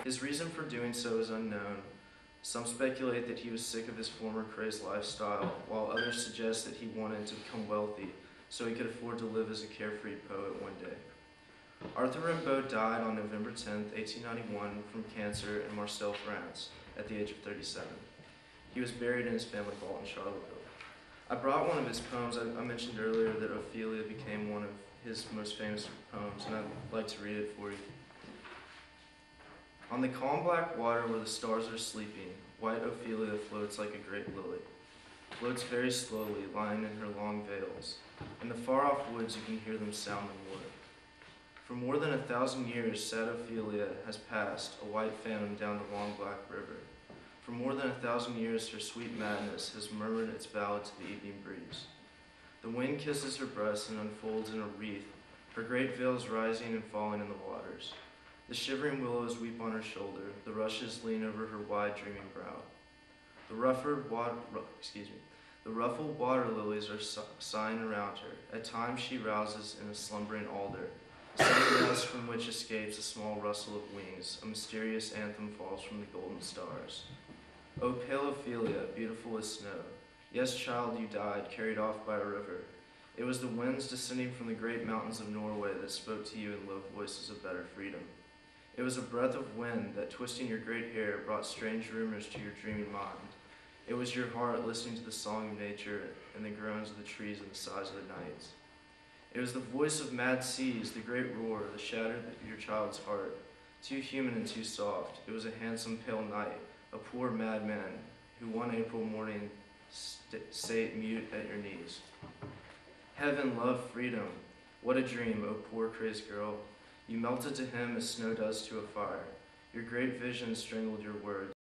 His reason for doing so is unknown. Some speculate that he was sick of his former crazed lifestyle, while others suggest that he wanted to become wealthy so he could afford to live as a carefree poet one day. Arthur Rimbaud died on November 10, 1891, from cancer in Marseille, France, at the age of 37. He was buried in his family vault in Charlottesville. I brought one of his poems. I mentioned earlier that Ophelia became one of his most famous poems, and I'd like to read it for you. On the calm black water where the stars are sleeping, white Ophelia floats like a great lily. Floats very slowly, lying in her long veils. In the far-off woods you can hear them sound the wood. For more than 1,000 years, sad Ophelia has passed, a white phantom down the long black river. For more than 1,000 years, her sweet madness has murmured its ballad to the evening breeze. The wind kisses her breast and unfolds in a wreath, her great veils rising and falling in the waters. The shivering willows weep on her shoulder, the rushes lean over her wide, dreaming brow. The ruffled water lilies are sighing around her. At times she rouses in a slumbering alder, some rest from which escapes a small rustle of wings. A mysterious anthem falls from the golden stars. O pale Ophelia, beautiful as snow. Yes, child, you died, carried off by a river. It was the winds descending from the great mountains of Norway that spoke to you in low voices of better freedom. It was a breath of wind that, twisting your great hair, brought strange rumors to your dreaming mind. It was your heart listening to the song of nature and the groans of the trees and the sighs of the nights. It was the voice of mad seas, the great roar that shattered your child's heart. Too human and too soft, it was a handsome pale knight, a poor madman, who one April morning sate mute at your knees. Heaven, love, freedom, what a dream, O poor crazed girl. You melted to him as snow does to a fire. Your great vision strangled your words.